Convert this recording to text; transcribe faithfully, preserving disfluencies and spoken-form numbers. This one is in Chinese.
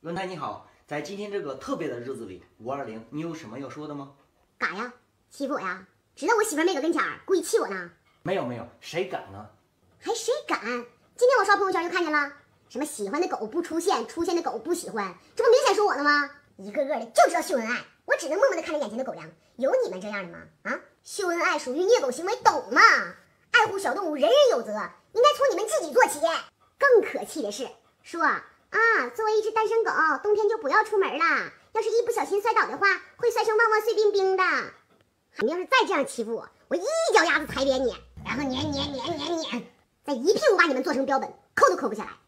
轮胎你好，在今天这个特别的日子里，五二零，你有什么要说的吗？ 干呀？欺负我呀？知道我媳妇没搁跟前儿，故意气我呢？ 没有没有，谁敢呢？ 还谁敢？今天我刷朋友圈就看见了，什么喜欢的狗不出现，出现的狗不喜欢，这不明显说我呢吗？一个个的就知道秀恩爱，我只能默默的看着眼前的狗粮。有你们这样的吗？啊，秀恩爱属于虐狗行为，懂吗？爱护小动物，人人有责，应该从你们自己做起。更可气的是，说啊，作为一只单身狗，冬天就不要出门了，要是一不小心摔倒的话，会摔成旺旺碎冰冰的。你要是再这样欺负我，我一脚丫子踩扁你，然后撵撵撵撵撵，再一屁股把你们做成标本，抠都抠不下来。